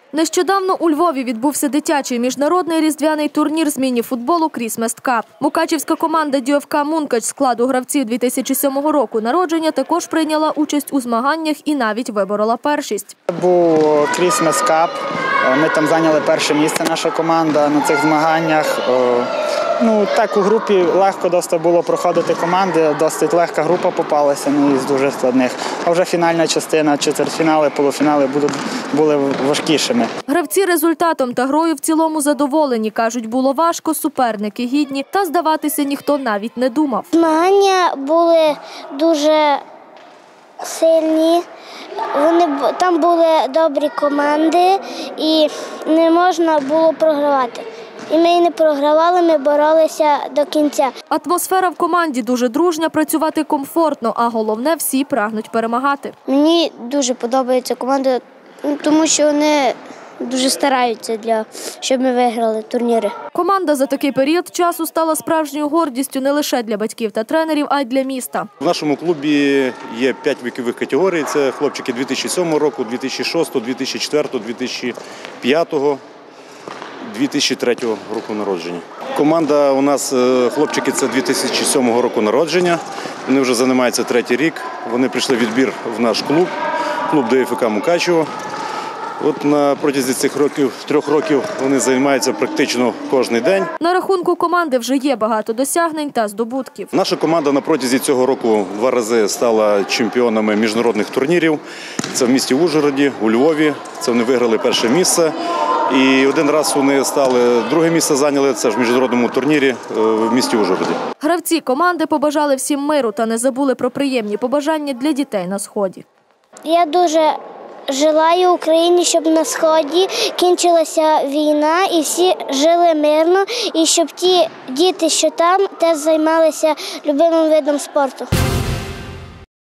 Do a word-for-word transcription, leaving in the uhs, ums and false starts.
Нещодавно у Львові відбувся дитячий міжнародний різдвяний турнір з міні-футболу «Крісмест Кап». Мукачівська команда Ді Еф Ка «Мункач» складу гравців дві тисячі сьомого року народження також прийняла участь у змаганнях і навіть виборола першість. Був «Крісмест Кап». Ми там зайняли перше місце, наша команда на цих змаганнях. Ну, так, у групі легко досить було проходити команди, досить легка група попалася, ну, із дуже складних. А вже фінальна частина, четвертьфінали, полуфінали будуть, були важкішими. Гравці результатом та грою в цілому задоволені. Кажуть, було важко, суперники гідні, та здаватися ніхто навіть не думав. Змагання були дуже сильні, вони, там були добрі команди і не можна було програвати. І ми і не програвали, ми боролися до кінця. Атмосфера в команді дуже дружня, працювати комфортно, а головне – всі прагнуть перемагати. Мені дуже подобається команда, тому що вони дуже стараються, для, щоб ми виграли турніри. Команда за такий період часу стала справжньою гордістю не лише для батьків та тренерів, а й для міста. В нашому клубі є п'ять вікових категорій. Це хлопчики дві тисячі сьомого року, дві тисячі шостого, дві тисячі четвертого, дві тисячі п'ятого. дві тисячі третього року народження. Команда у нас, хлопчики, це дві тисячі сьомого року народження. Вони вже займаються третій рік. Вони прийшли відбір в наш клуб, клуб Ді Еф Ка Мукачево. От на протязі цих років, трьох років вони займаються практично кожен день. На рахунку команди вже є багато досягнень та здобутків. Наша команда на протязі цього року два рази стала чемпіонами міжнародних турнірів. Це в місті Ужгороді, у Львові. Це вони виграли перше місце. І один раз вони стали, друге місце зайняли, це ж в міжнародному турнірі в місті Ужгороді. Гравці команди побажали всім миру та не забули про приємні побажання для дітей на Сході. Я дуже желаю Україні, щоб на Сході кінчилася війна і всі жили мирно, і щоб ті діти, що там, теж займалися любимим видом спорту.